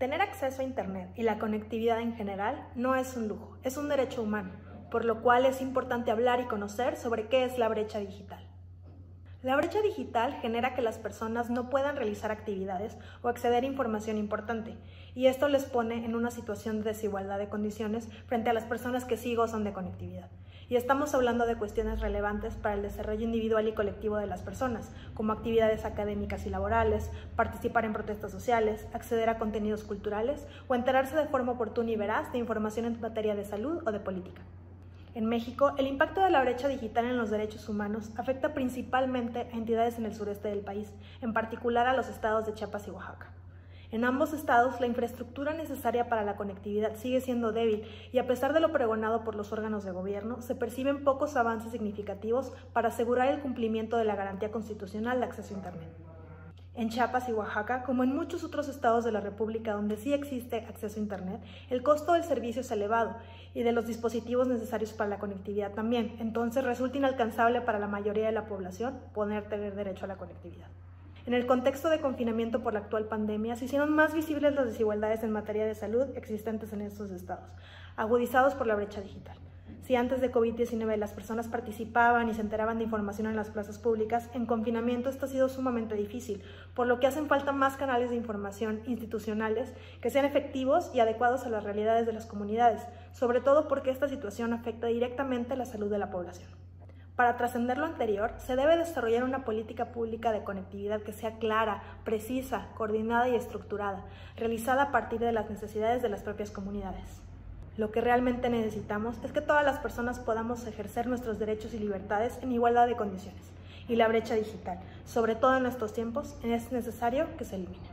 Tener acceso a Internet y la conectividad en general no es un lujo, es un derecho humano, por lo cual es importante hablar y conocer sobre qué es la brecha digital. La brecha digital genera que las personas no puedan realizar actividades o acceder a información importante, y esto les pone en una situación de desigualdad de condiciones frente a las personas que sí gozan de conectividad. Y estamos hablando de cuestiones relevantes para el desarrollo individual y colectivo de las personas, como actividades académicas y laborales, participar en protestas sociales, acceder a contenidos culturales o enterarse de forma oportuna y veraz de información en materia de salud o de política. En México, el impacto de la brecha digital en los derechos humanos afecta principalmente a entidades en el sureste del país, en particular a los estados de Chiapas y Oaxaca. En ambos estados, la infraestructura necesaria para la conectividad sigue siendo débil y a pesar de lo pregonado por los órganos de gobierno, se perciben pocos avances significativos para asegurar el cumplimiento de la garantía constitucional de acceso a Internet. En Chiapas y Oaxaca, como en muchos otros estados de la República donde sí existe acceso a Internet, el costo del servicio es elevado y de los dispositivos necesarios para la conectividad también, entonces resulta inalcanzable para la mayoría de la población poder tener derecho a la conectividad. En el contexto de confinamiento por la actual pandemia, se hicieron más visibles las desigualdades en materia de salud existentes en estos estados, agudizados por la brecha digital. Si antes de COVID-19 las personas participaban y se enteraban de información en las plazas públicas, en confinamiento esto ha sido sumamente difícil, por lo que hacen falta más canales de información institucionales que sean efectivos y adecuados a las realidades de las comunidades, sobre todo porque esta situación afecta directamente la salud de la población. Para trascender lo anterior, se debe desarrollar una política pública de conectividad que sea clara, precisa, coordinada y estructurada, realizada a partir de las necesidades de las propias comunidades. Lo que realmente necesitamos es que todas las personas podamos ejercer nuestros derechos y libertades en igualdad de condiciones. Y la brecha digital, sobre todo en estos tiempos, es necesario que se elimine.